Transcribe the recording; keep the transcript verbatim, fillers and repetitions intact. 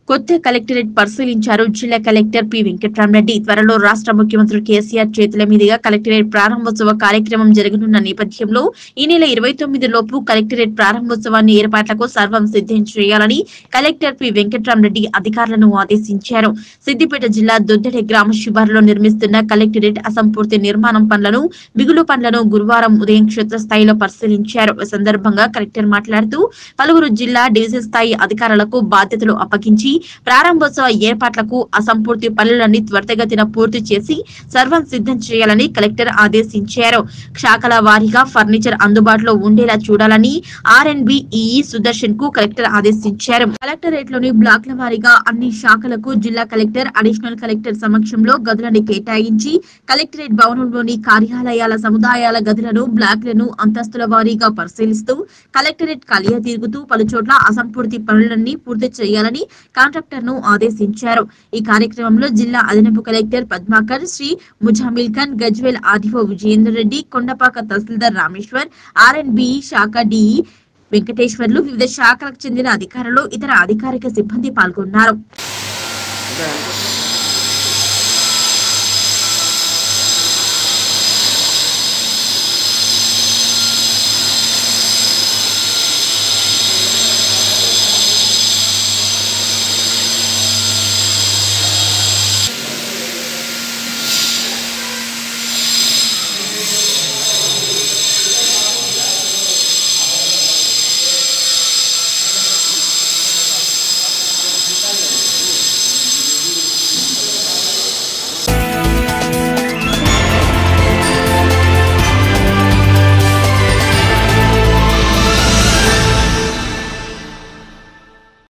కొత్త కలెక్టరేట్ పరిశీలించారు జిల్లా కలెక్టర్ పి వెంకట్రామరెడ్డి. త్వరలో రాష్ట్ర ముఖ్యమంత్రి కేసీఆర్ చేతుల మీదుగా కలెక్టరేట్ ప్రారంభోత్సవ కార్యక్రమం జరగనున్న నేపథ్యంలో ఈ నెల ఇరవై తొమ్మిది లోపు కలెక్టరేట్ ప్రారంభోత్సవాన్ని ఏర్పాట్లకు సర్వం సిద్ధం చేయాలని కలెక్టర్ పి వెంకట్రామరెడ్డి అధికారులను ఆదేశించారు. సిద్దిపేట జిల్లా దొద్దెడ గ్రామ శివారులో నిర్మిస్తున్న కలెక్టరేట్ అసంపూర్తి నిర్మాణం పనులను మిగులు పనులను గురువారం ఉదయం క్షేత్రస్థాయిలో పరిశీలించారు. ఈ సందర్భంగా కలెక్టర్ మాట్లాడుతూ పలువురు జిల్లా డివిజన్ స్థాయి అధికారులకు బాధ్యతలు అప్పగించి ప్రారంభోత్సవ ఏర్పాట్లకు అసంపూర్తి పనులన్నీ త్వరితగతిన పూర్తి చేసి సర్వం సిద్ధం చేయాలని కలెక్టర్ ఆదేశించారు. శాఖల వారీగా ఫర్నిచర్ అందుబాటులో ఉండేలా చూడాలని R and B EE Sudarshan కు కలెక్టర్ ఆదేశించారు. కలెక్టరేట్ లోని బ్లాక్ల వారీగా అన్ని శాఖలకు జిల్లా కలెక్టర్, అడిషనల్ కలెక్టర్ సమక్షంలో గదులను కేటాయించి కలెక్టరేట్ భవనంలోని కార్యాలయాల సముదాయాల గదులను, బ్లాక్లను అంతస్తుల వారీగా పరిశీలిస్తూ కలెక్టరేట్ కలియ తిరుగుతూ పలుచోట్ల అసంపూర్తి పనులన్నీ పూర్తి చేయాలని కాంట్రాక్టర్ ను ఆదేశించారు. ఈ కార్యక్రమంలో జిల్లా అదనపు collector Padmakar, Shri Muzammil Khan, Gajwel RDO Vijayender Reddy, Kondapaka tahsildar Rameshwar, R and B శాఖ డిఈ వెంకటేశ్వర్లు, వివిధ శాఖలకు చెందిన అధికారులు, ఇతర అధికారిక సిబ్బంది పాల్గొన్నారు.